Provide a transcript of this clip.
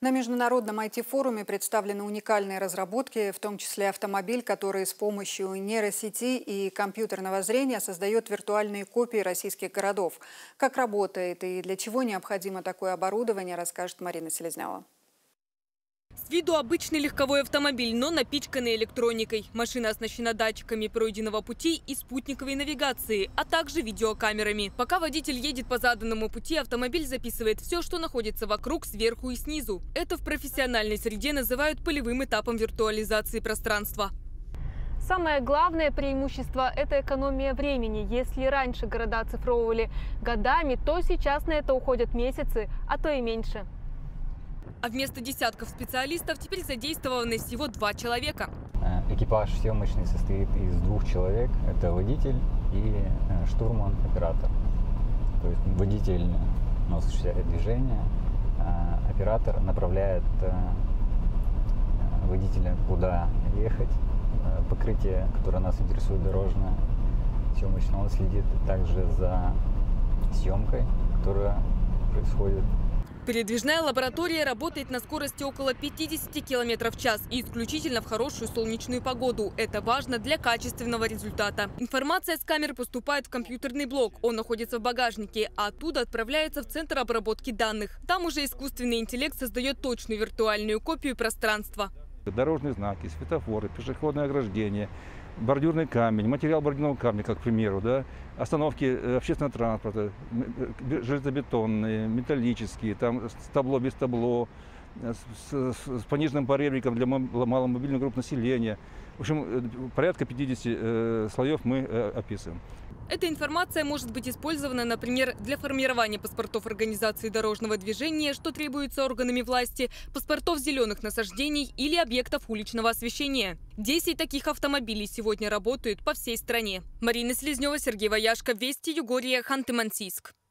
На международном IT-форуме представлены уникальные разработки, в том числе автомобиль, который с помощью нейросети и компьютерного зрения создает виртуальные копии российских городов. Как работает и для чего необходимо такое оборудование, расскажет Марина Селезнева. С виду обычный легковой автомобиль, но напичканный электроникой. Машина оснащена датчиками пройденного пути и спутниковой навигацией, а также видеокамерами. Пока водитель едет по заданному пути, автомобиль записывает все, что находится вокруг, сверху и снизу. Это в профессиональной среде называют полевым этапом виртуализации пространства. Самое главное преимущество – это экономия времени. Если раньше города оцифровывали годами, то сейчас на это уходят месяцы, а то и меньше. А вместо десятков специалистов теперь задействованы всего 2 человека. Экипаж съемочный состоит из 2 человек. Это водитель и штурман-оператор. То есть водитель осуществляет движение, оператор направляет водителя, куда ехать. Покрытие, которое нас интересует, дорожное, съемочное, он следит также за съемкой, которая происходит. Передвижная лаборатория работает на скорости около 50 км в час и исключительно в хорошую солнечную погоду. Это важно для качественного результата. Информация с камер поступает в компьютерный блок. Он находится в багажнике, а оттуда отправляется в центр обработки данных. Там уже искусственный интеллект создает точную виртуальную копию пространства. Дорожные знаки, светофоры, пешеходное ограждение, бордюрный камень, материал бордюрного камня, как к примеру, да, остановки общественного транспорта, железобетонные, металлические, там с табло, без табло, с пониженным поребриком для маломобильных групп населения. В общем, порядка 50 слоев мы описываем. Эта информация может быть использована, например, для формирования паспортов организации дорожного движения, что требуется органами власти, паспортов зеленых насаждений или объектов уличного освещения. 10 таких автомобилей сегодня работают по всей стране. Марина Селезнева, Сергей Ваяшко, Вести, Югория, Ханты-Мансийск.